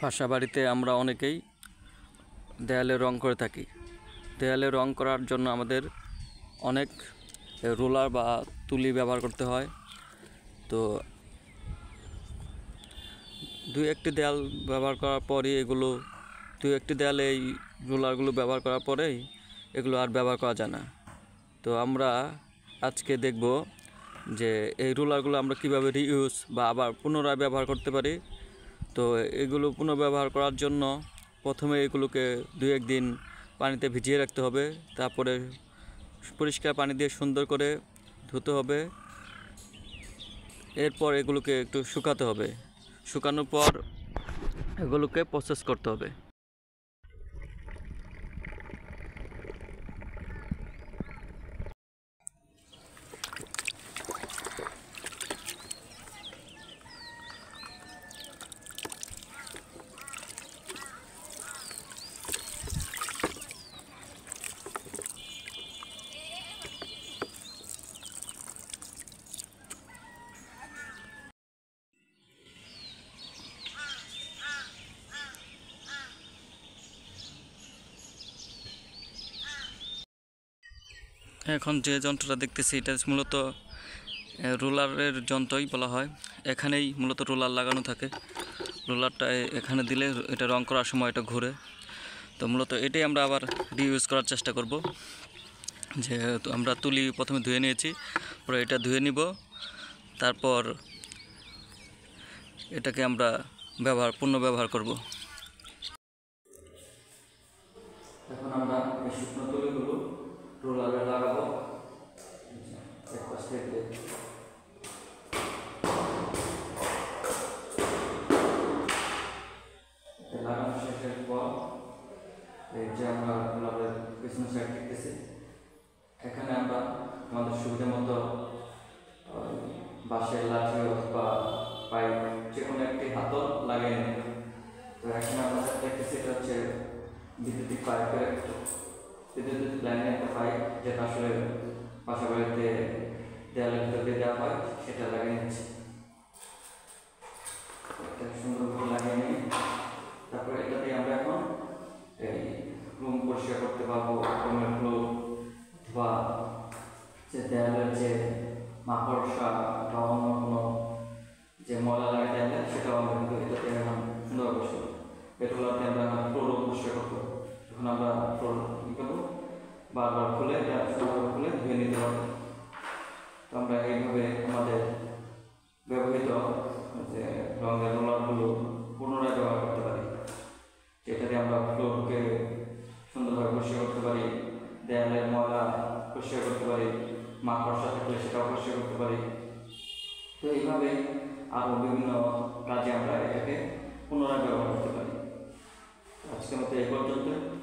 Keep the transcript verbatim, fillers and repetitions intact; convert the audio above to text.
বাসা বাড়িতে আমরা অনেকেই দেয়ালে রং করে থাকি। দেয়ালে রং করার জন্য আমাদের অনেক রোলার বা তুলি ব্যবহার করতে হয়। তো দুই একটি দেয়াল ব্যবহার করার পরই এগুলো দুই একটি দেয়ালে এই রোলারগুলো ব্যবহার করার পরেই এগুলো আর ব্যবহার করা যায় না। তো আমরা আজকে দেখব যে এই রোলারগুলো আমরা কিভাবে রিইউজ বা আবার পুনরায় ব্যবহার করতে পারি। তো এগুলো পুনর্ব্যবহার করার জন্য প্রথমে এগুলোকে দুই একদিন পানিতে ভিজিয়ে রাখতে হবে, তারপরে পরিষ্কার পানি দিয়ে সুন্দর করে ধুতে হবে। এরপর এগুলোকে একটু শুকাতে হবে, শুকানোর পর এগুলোকে প্রসেস করতে হবে। এখন যে যন্ত্রটা দেখতেছি এটা মূলত রোলারের যন্ত্রই বলা হয়। এখানেই মূলত রোলার লাগানো থাকে। রোলারটা এখানে দিলে এটা রং করার সময় এটা ঘুরে। তো মূলত এটাই আমরা আবার রিইউজ করার চেষ্টা করব। যেহেতু আমরা তুলি প্রথমে ধুয়ে নিয়েছি, পরে এটা ধুয়ে নিব, তারপর এটাকে আমরা ব্যবহার পূর্ণ ব্যবহার করব। এখন আমরা এই শুকনো তুলিগুলো রোলারে লাগাবো। এক পাশ থেকে লাগানো শেষের পর এই যে আমরা রোলারের পিছনে সাইড দেখতেছি, এখানে আমরা আমাদের সুবিধা মতো বাঁশের লাঠি অথবা পাইপ যে কোনো একটি হাতল লাগিয়ে নেব। তো এখানে আমরা দেখতেছি এটা হচ্ছে বিদ্যুতিক পাইপের বিদ্যুতিক লাইনের একটা পাইপ, যেটা আসলে বাসা বাড়িতে দেয়ালের ভিতর দিয়ে দেওয়া হয়, সেটা লাগিয়ে নিচ্ছি। এটা সুন্দরভাবে লাগিয়ে নিই। তারপরে এটা দিয়ে আমরা এখন এই রুম পরিষ্কার করতে পারবো। রুমের ফ্লোর বা যে দেয়ালের যে মাকড়সা বা অন্য কোনো যে ময়লা লাগে দেয়ালে, সেটাও আমরা কিন্তু এটাতে এখন সুন্দর বসে পেট্রোলাতে আমরা ফ্লোরও পরিষ্কার করবো। যখন আমরা ফ্লোর কী করবো, বারবার খুলে এটা সুন্দরভাবে খুলে ধুয়ে নিতে পারবো। তো আমরা এইভাবে আমাদের ব্যবহৃত যে রঙের রোলারগুলো পুনরায় ব্যবহার করতে পারি, যেটাতে আমরা ফ্লোরকে সুন্দরভাবে পরিষ্কার করতে পারি, দেয়ালের ময়লা পরিষ্কার করতে পারি, মাকড়সা থাকলে সেটাও পরিষ্কার করতে পারি। তো এইভাবে আরও বিভিন্ন কাজে আমরা এটাকে পুনরায় ব্যবহার করতে পারি। আজকের মতো এই পর্যন্ত।